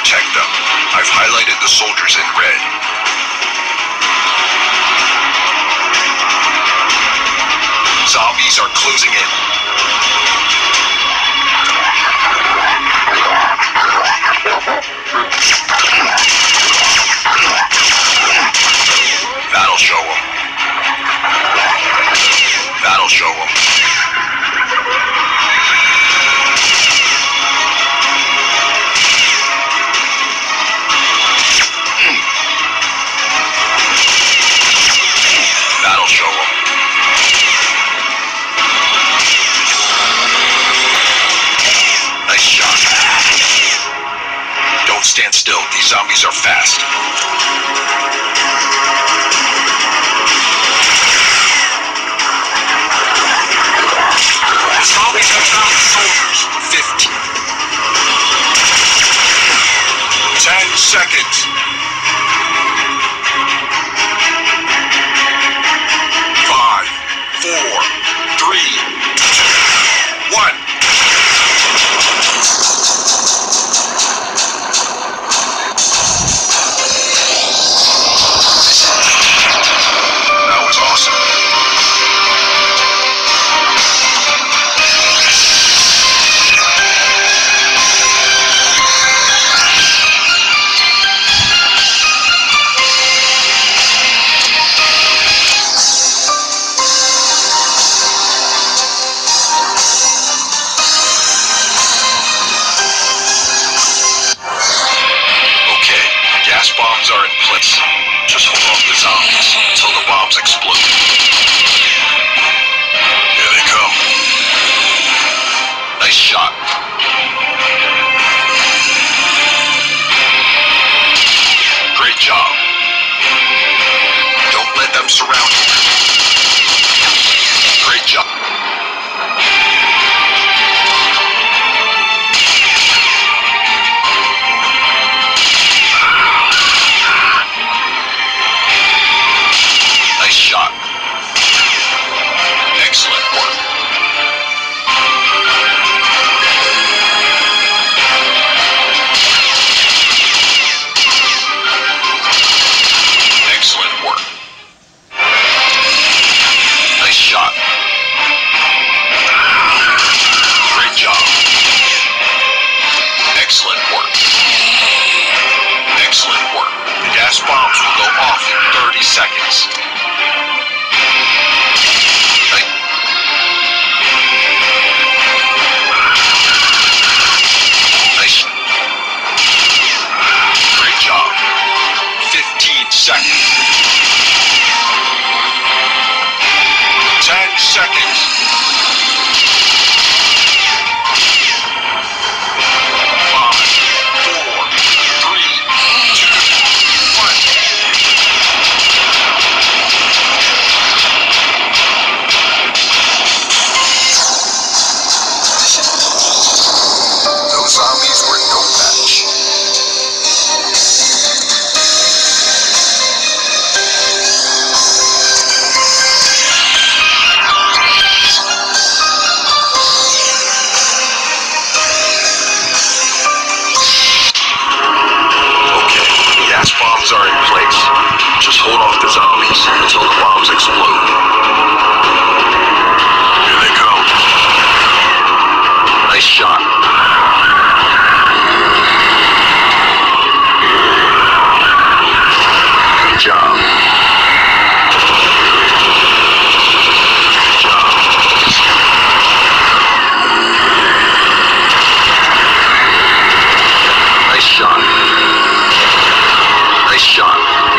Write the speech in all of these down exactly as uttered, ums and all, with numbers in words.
protect them. I've highlighted the soldiers in red. Zombies are closing in. That'll show them. That'll show them. That'll show them. Nice shot. Don't stand still. These zombies are fast. The zombies have found the soldiers. Fifteen. Ten seconds. Five, four, three, two, one. That was awesome. Bombs are in place. Just hold off the zombies until the bombs explode. Here they come. Nice shot. Great job. Don't let them surround you. Great job. Shot. Excellent work. Excellent work. Nice shot. Great job. Excellent work. Excellent work. The gas bombs will go off in thirty seconds. Seconds. Ten seconds. Five, four, three, two, one. Those zombies were no match. Bombs are in place. Just hold off the zombies until the bombs explode. Here they come. Nice shot. Good job. Good job. Nice shot. Nice shot.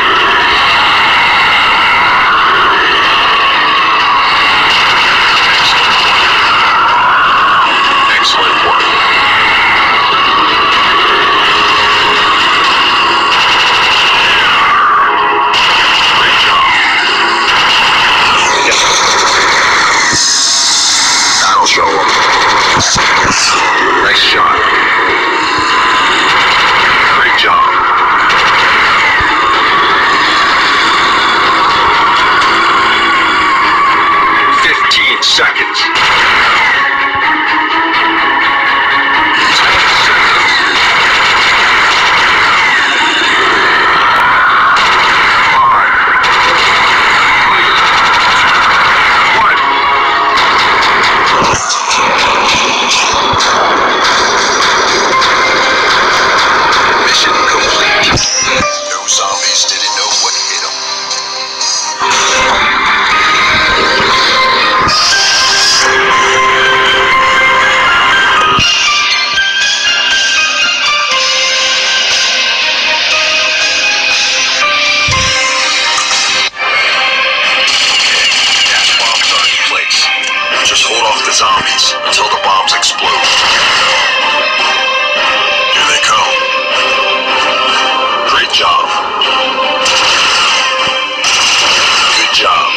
Excellent work. Great job. That'll show them. Nice shot. Great job. Seconds. Ten seconds. Just hold off the zombies until the bombs explode. Here they come. Great job. Good job.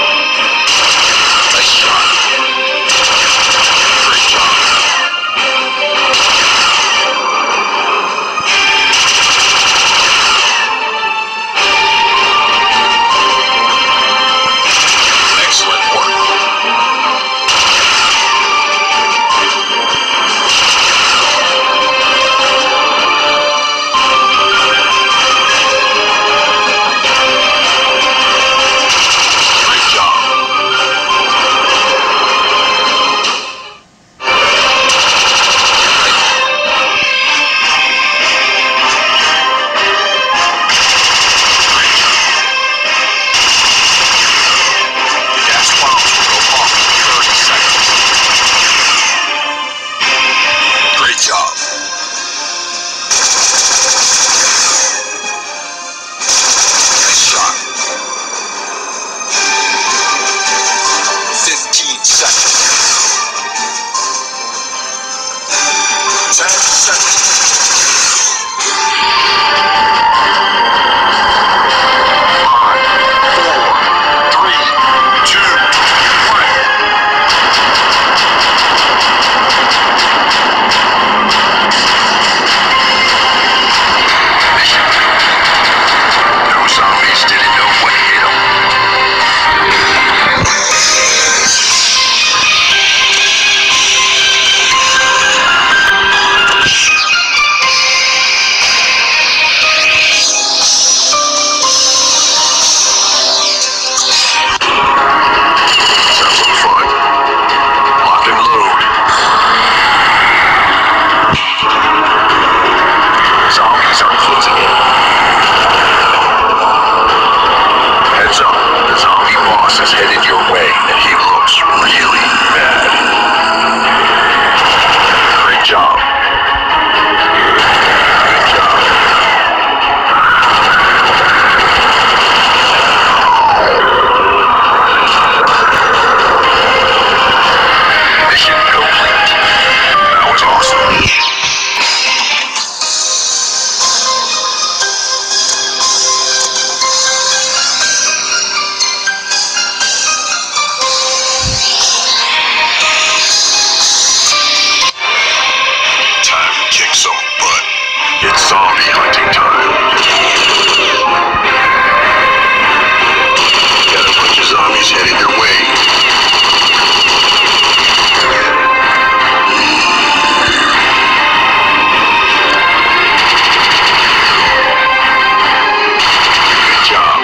Nice shot. Great job. Excellent work. Zombie hunting time. Got a bunch of zombies heading their way. Good job.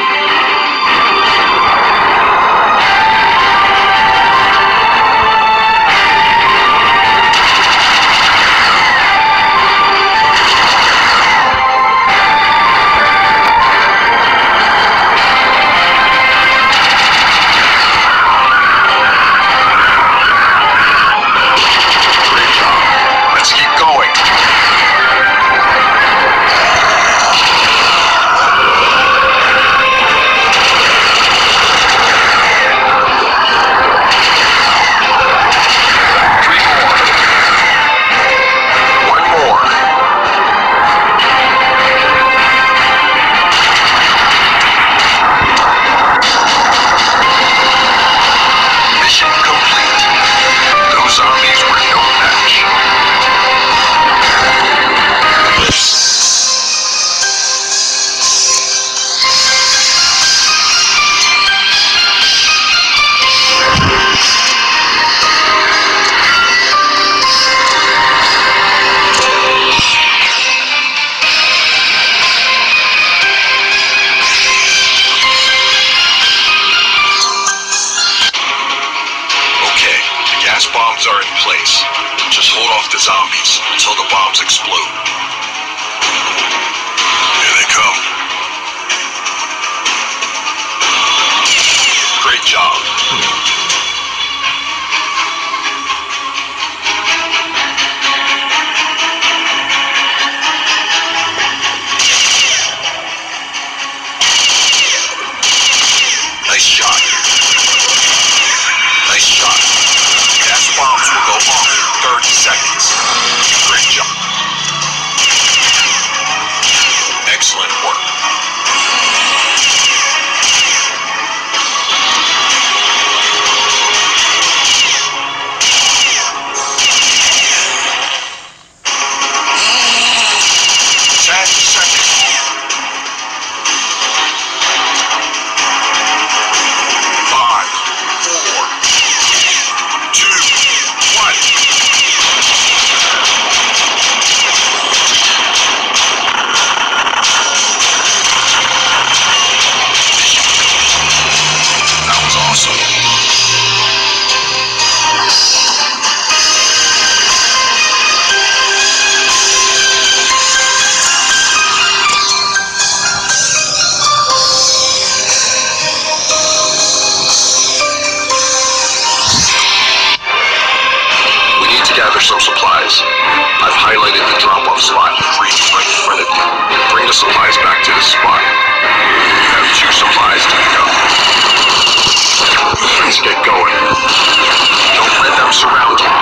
Bombs are in place. Just hold off the zombies until the bombs explode. Here they come. Great job. Nice shot. Nice shot. annihilated the drop-off spot right in front of you. Bring the supplies back to the spot. You have two supplies to pick up. Let's get going. Don't let them surround you.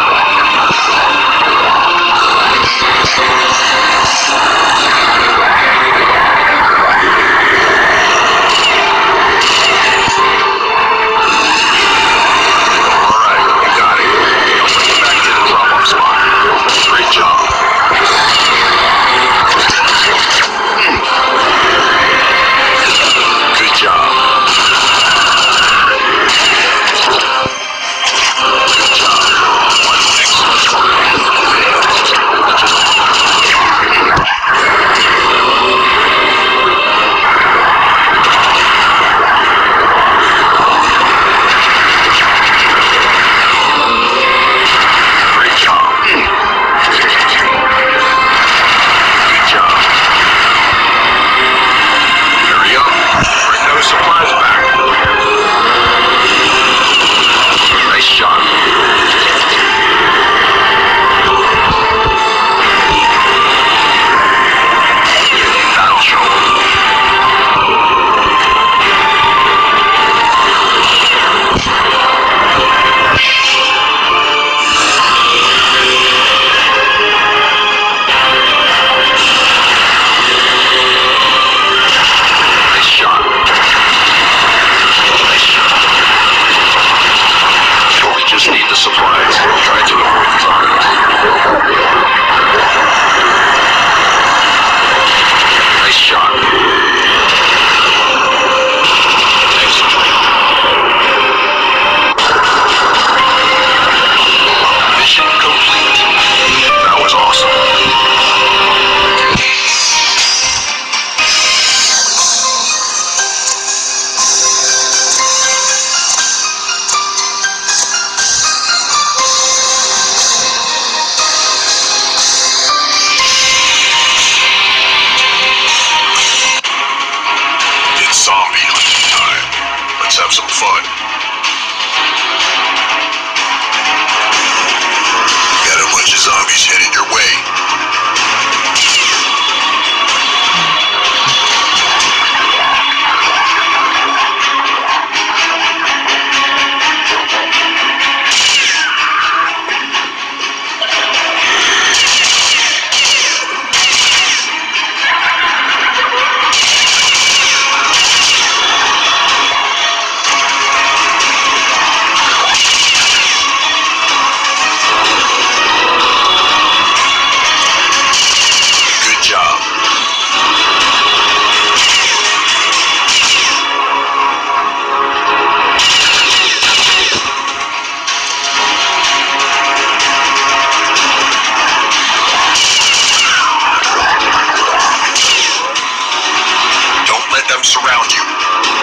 Surround you.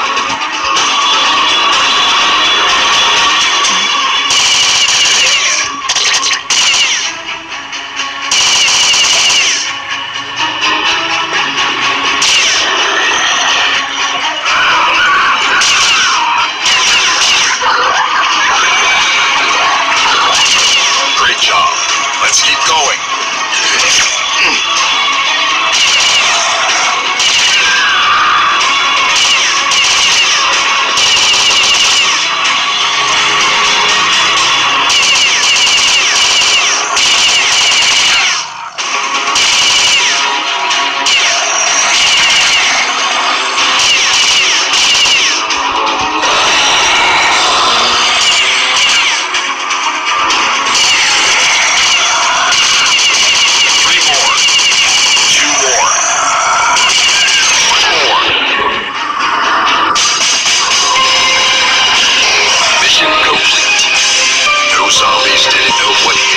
Great job. Let's keep going. Zombies didn't know what